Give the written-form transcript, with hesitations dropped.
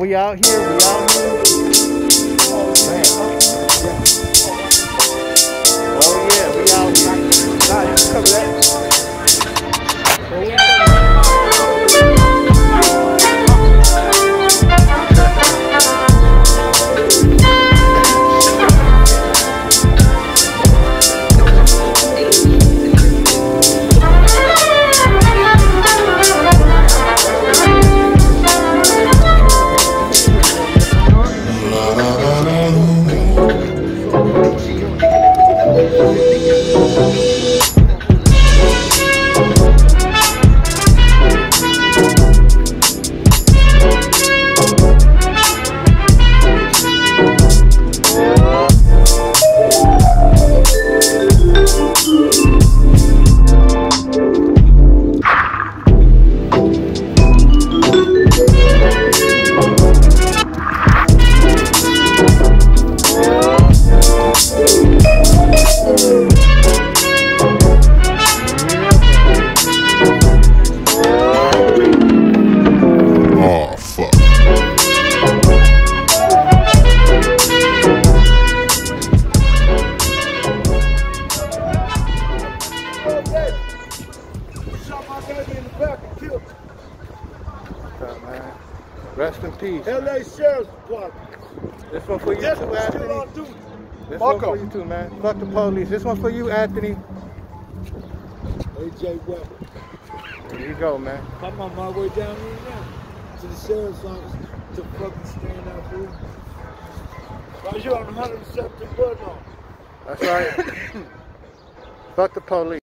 we out here. We out here. Man. Oh yeah, we out here. Nah, you can cover that. Rest in peace. LA Sheriff's Department. This one for you too, Anthony. This one for you too, man. Fuck the police. This one for you, Anthony. AJ Weber. There you go, man. I'm on my way down here now to the sheriff's office to fucking stand out there. Right here on 107th Bud. That's right. Fuck the police.